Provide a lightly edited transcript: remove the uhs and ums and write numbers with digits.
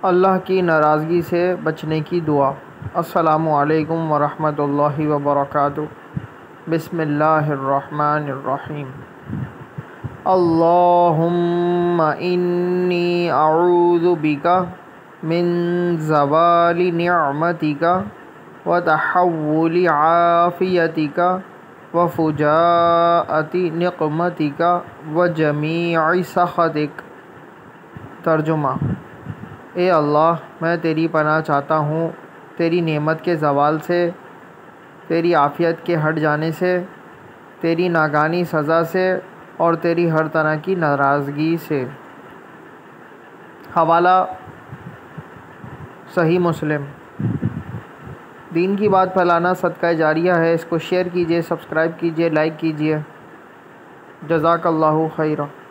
अल्लाह की नाराज़गी से बचने की दुआ। अस्सलामु अलैकुम वरहमतुल्लाहि वबरकातुहू। बिस्मिल्लाहिर्रहमानिर्रहीम। अल्लाहुम्मा इन्नी अऊज़ु बिका मिन ज़वालि निअमतिका व तहव्वुलि आफ़ियतिका व फ़ुजाअति निक़मतिका व जमीइ सख़तिक। तर्जुमा: ए अल्लाह, मैं तेरी पनाह चाहता हूँ तेरी नेमत के ज़वाल से, तेरी आफ़ियत के हट जाने से, तेरी नागानी सज़ा से और तेरी हर तरह की नाराज़गी से। हवाला सही मुस्लिम। दीन की बात फैलाना सदका जारिया है। इसको शेयर कीजिए, सब्सक्राइब कीजिए, लाइक कीजिए। जज़ाकल्लाहु खैरा।